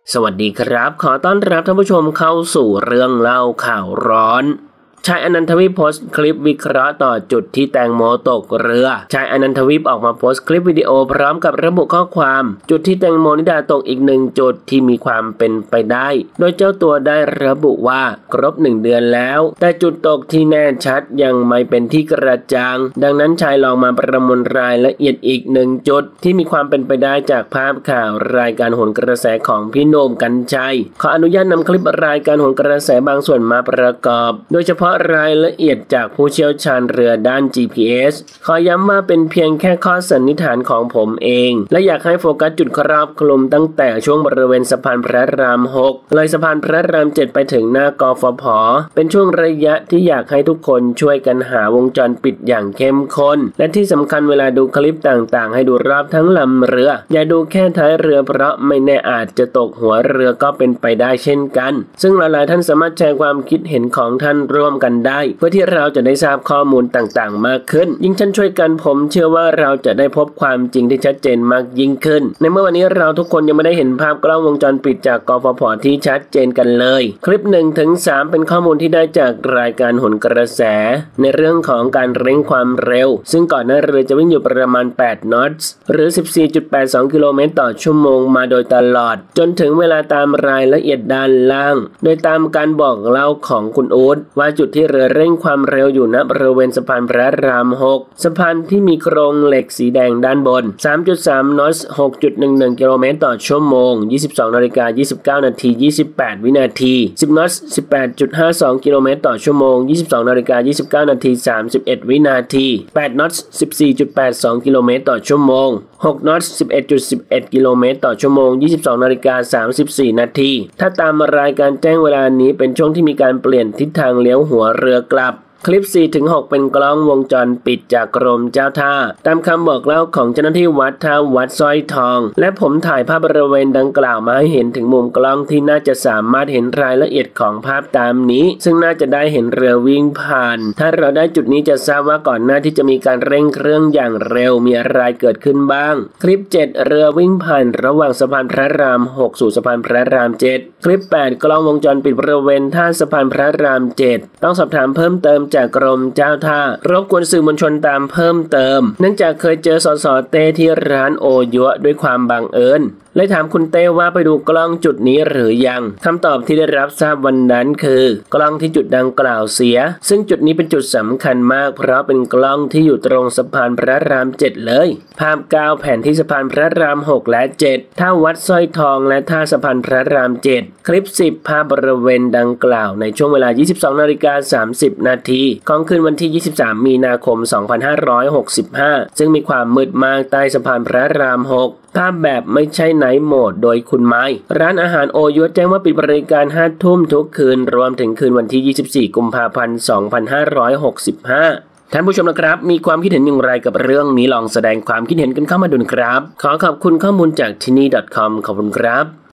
สวัสดีครับขอต้อนรับท่านผู้ชมเข้าสู่เรื่องเล่าข่าวร้อนชายอนันทวิปโพสต์คลิปวิเคราะห์ต่อจุดที่แตงโมตกเรือชายอนันทวิปออกมาโพสต์คลิปวิดีโอพร้อมกับระบุข้อความจุดที่แตงโมนิดาตกอีกหนึ่งจุดที่มีความเป็นไปได้โดยเจ้าตัวได้ระบุว่าครบ1 เดือนแล้วแต่จุดตกที่แน่ชัดยังไม่เป็นที่กระจ่างดังนั้นชายลองมาประมวลรายละเอียดอีก1 จุดที่มีความเป็นไปได้จากภาพข่าวรายการโหนกระแสของพี่โหน่ง กรรชัยขออนุญาตนำคลิปรายการโหนกระแสบางส่วนมาประกอบโดยเฉพาะรายละเอียดจากผู้เชี่ยวชาญเรือด้าน GPS ขอย้ำว่าเป็นเพียงแค่ข้อสันนิษฐานของผมเองและอยากให้โฟกัสจุดครอบคลุมตั้งแต่ช่วงบริเวณสะพานพระราม 6เลยสะพานพระราม 7ไปถึงหน้ากฟผ.เป็นช่วงระยะที่อยากให้ทุกคนช่วยกันหาวงจรปิดอย่างเข้มข้นและที่สำคัญเวลาดูคลิปต่างๆให้ดูรอบทั้งลำเรืออย่าดูแค่ท้ายเรือเพราะไม่แน่อาจจะตกหัวเรือก็เป็นไปได้เช่นกันซึ่งหลายๆท่านสามารถแชร์ความคิดเห็นของท่านร่วมกันได้เพื่อที่เราจะได้ทราบข้อมูลต่างๆมากขึ้นยิ่งท่านช่วยกันผมเชื่อว่าเราจะได้พบความจริงที่ชัดเจนมากยิ่งขึ้นในเมื่อวันนี้เราทุกคนยังไม่ได้เห็นภาพกล้องวงจรปิดจากกฟผ.ที่ชัดเจนกันเลยคลิป 1-3 เป็นข้อมูลที่ได้จากรายการโหนกระแสในเรื่องของการเร่งความเร็วซึ่งก่อนหน้าเรือจะวิ่งอยู่ประมาณ8 นอตส์หรือ 14.82 กิโลเมตรต่อชั่วโมงมาโดยตลอดจนถึงเวลาตามรายละเอียดด้านล่างโดยตามการบอกเล่าของคุณอู๊ดว่าจุดที่เรือเร่งความเร็วอยู่ณบริเวณสะพานพระราม 6สะพานที่มีโครงเหล็กสีแดงด้านบน 3.3 นอตส์ 6.11 กิโลเมตรต่อชั่วโมง 22:29 นาที 28 วินาที10 นอตส์ 18.52 กิโลเมตรต่อชั่วโมง 22:29 นาที 31 วินาที8 นอตส์ 14.82 กิโลเมตรต่อชั่วโมง6 นอตส์ 11.11 กิโลเมตรต่อชั่วโมง 22:34 นาทีถ้าตามรายการแจ้งเวลานี้เป็นช่วงที่มีการเปลี่ยนทิศทางเลี้ยวหัวเรือกลับคลิป 4-6 เป็นกล้องวงจรปิดจากกรมเจ้าท่าตามคำบอกเล่าของเจ้าหน้าที่วัดท่าวัดสร้อยทองและผมถ่ายภาพบริเวณดังกล่าวมาให้เห็นถึงมุมกล้องที่น่าจะสามารถเห็นรายละเอียดของภาพตามนี้ซึ่งน่าจะได้เห็นเรือวิ่งผ่านถ้าเราได้จุดนี้จะทราบว่าก่อนหน้าที่จะมีการเร่งเครื่องอย่างเร็วมีอะไรเกิดขึ้นบ้างคลิป 7 เรือวิ่งผ่านระหว่างสะพานพระราม 6 สู่สะพานพระราม 7คลิป 8 กล้องวงจรปิดบริเวณท่าสะพานพระราม 7ต้องสอบถามเพิ่มเติมจากกรมเจ้าท่ารบกวนสื่อมวลชนตามเพิ่มเติมเนื่องจากเคยเจอสสเต้ที่ร้านโอยัวด้วยความบังเอิญเลยถามคุณเต้ว่าไปดูกล้องจุดนี้หรือยังคำตอบที่ได้รับทราบวันนั้นคือกล้องที่จุดดังกล่าวเสียซึ่งจุดนี้เป็นจุดสำคัญมากเพราะเป็นกล้องที่อยู่ตรงสะพานพระราม 7เลยภาพ9แผนที่สะพานพระราม 6 และ 7ท่าวัดสร้อยทองและท่าสะพานพระราม 7คลิป 10ภาพบริเวณดังกล่าวในช่วงเวลา 22:30 นาทีของคืนวันที่ 23 มีนาคม 2565ซึ่งมีความมืดมากใต้สะพานพระราม 6ภาพแบบไม่ใช่ไนท์โหมดโดยคุณไม้ร้านอาหารโอยัวแจ้งว่าปิดบริการ 5 ทุ่มทุกคืนรวมถึงคืนวันที่ 24 กุมภาพันธ์ 2565ท่านผู้ชมนะครับมีความคิดเห็นอย่างไรกับเรื่องนี้ลองแสดงความคิดเห็นกันเข้ามาดูนะครับขอขอบคุณข้อมูลจากที่นี่ .com ขอบคุณครับ